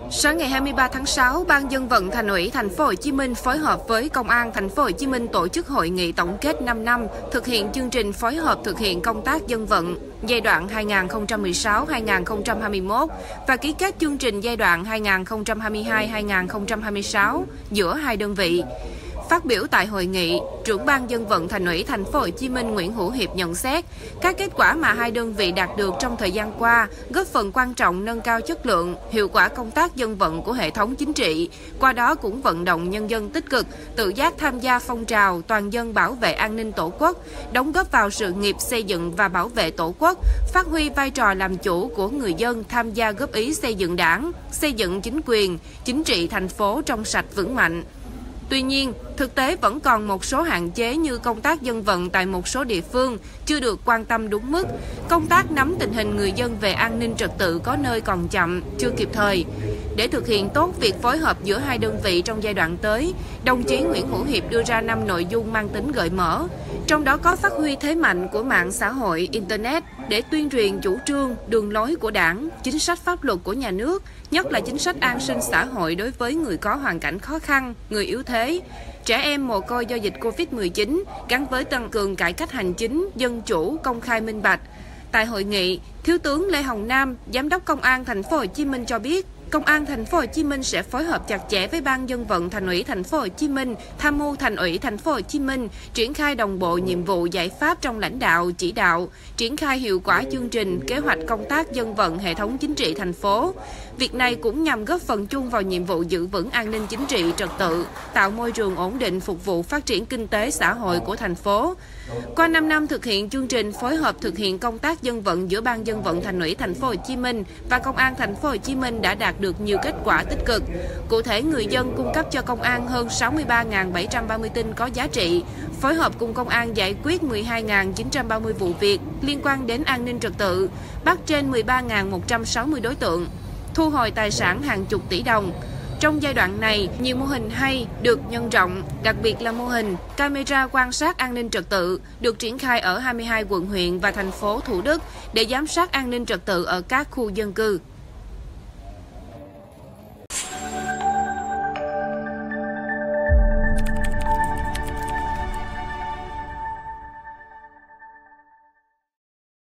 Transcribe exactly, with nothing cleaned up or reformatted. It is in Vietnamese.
Sáng ngày hai mươi ba tháng sáu, Ban Dân vận Thành ủy Thành phố Hồ Chí Minh phối hợp với Công an Thành phố Hồ Chí Minh tổ chức hội nghị tổng kết năm năm thực hiện chương trình phối hợp thực hiện công tác dân vận giai đoạn hai nghìn không trăm mười sáu đến hai nghìn không trăm hai mươi mốt và ký kết chương trình giai đoạn hai nghìn không trăm hai mươi hai đến hai nghìn không trăm hai mươi sáu giữa hai đơn vị. Phát biểu tại hội nghị, trưởng Ban Dân vận Thành ủy Thành phố Hồ Chí Minh Nguyễn Hữu Hiệp nhận xét, các kết quả mà hai đơn vị đạt được trong thời gian qua góp phần quan trọng nâng cao chất lượng, hiệu quả công tác dân vận của hệ thống chính trị, qua đó cũng vận động nhân dân tích cực, tự giác tham gia phong trào toàn dân bảo vệ an ninh Tổ quốc, đóng góp vào sự nghiệp xây dựng và bảo vệ Tổ quốc, phát huy vai trò làm chủ của người dân tham gia góp ý xây dựng Đảng, xây dựng chính quyền, chính trị thành phố trong sạch vững mạnh. Tuy nhiên, thực tế vẫn còn một số hạn chế như công tác dân vận tại một số địa phương chưa được quan tâm đúng mức, công tác nắm tình hình người dân về an ninh trật tự có nơi còn chậm, chưa kịp thời. Để thực hiện tốt việc phối hợp giữa hai đơn vị trong giai đoạn tới, đồng chí Nguyễn Hữu Hiệp đưa ra năm nội dung mang tính gợi mở, trong đó có phát huy thế mạnh của mạng xã hội, Internet để tuyên truyền chủ trương, đường lối của Đảng, chính sách pháp luật của nhà nước, nhất là chính sách an sinh xã hội đối với người có hoàn cảnh khó khăn, người yếu thế, trẻ em mồ côi do dịch Covid mười chín, gắn với tăng cường cải cách hành chính, dân chủ, công khai minh bạch. Tại hội nghị, Thiếu tướng Lê Hồng Nam, Giám đốc Công an Thành phố Hồ Chí Minh cho biết, Công an Thành phố Hồ Chí Minh sẽ phối hợp chặt chẽ với Ban Dân vận Thành ủy Thành phố Hồ Chí Minh, tham mưu Thành ủy Thành phố Hồ Chí Minh triển khai đồng bộ nhiệm vụ giải pháp trong lãnh đạo, chỉ đạo, triển khai hiệu quả chương trình, kế hoạch công tác dân vận hệ thống chính trị thành phố. Việc này cũng nhằm góp phần chung vào nhiệm vụ giữ vững an ninh chính trị, trật tự, tạo môi trường ổn định phục vụ phát triển kinh tế xã hội của thành phố. Qua năm năm thực hiện chương trình phối hợp thực hiện công tác dân vận giữa Ban Dân vận Thành ủy Thành phố Hồ Chí Minh và Công an Thành phố Hồ Chí Minh đã đạt được nhiều kết quả tích cực. Cụ thể, người dân cung cấp cho công an hơn sáu mươi ba nghìn bảy trăm ba mươi tin có giá trị, phối hợp cùng công an giải quyết mười hai nghìn chín trăm ba mươi vụ việc liên quan đến an ninh trật tự, bắt trên mười ba nghìn một trăm sáu mươi đối tượng, thu hồi tài sản hàng chục tỷ đồng. Trong giai đoạn này, nhiều mô hình hay được nhân rộng, đặc biệt là mô hình camera quan sát an ninh trật tự được triển khai ở hai mươi hai quận huyện và thành phố Thủ Đức để giám sát an ninh trật tự ở các khu dân cư.